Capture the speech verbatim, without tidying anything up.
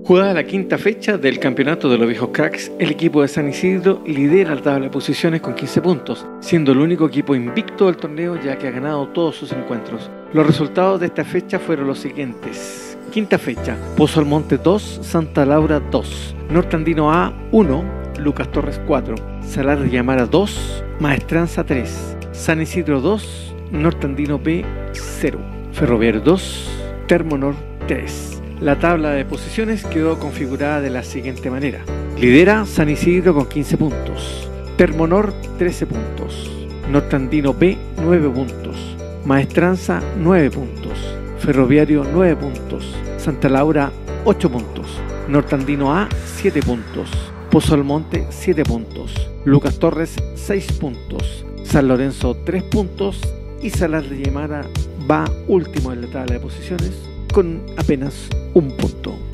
Jugada la quinta fecha del campeonato de los viejos cracks, el equipo de San Isidro lidera la tabla de posiciones con quince puntos, siendo el único equipo invicto del torneo ya que ha ganado todos sus encuentros. Los resultados de esta fecha fueron los siguientes. Quinta fecha: Pozo Almonte dos, Santa Laura dos, Nortandino A uno, Lucas Torres cuatro, Salar de Llamara dos, Maestranza tres, San Isidro dos, Nortandino B cero, Ferroviario dos, Termonor tres. La tabla de posiciones quedó configurada de la siguiente manera: lidera San Isidro con quince puntos, Termonor trece puntos, Nortandino B nueve puntos, Maestranza nueve puntos, Ferroviario nueve puntos, Santa Laura ocho puntos, Nortandino A siete puntos, Pozo Almonte siete puntos, Lucas Torres seis puntos, San Lorenzo tres puntos y Salar de Llamara va último en la tabla de posiciones con apenas un punto.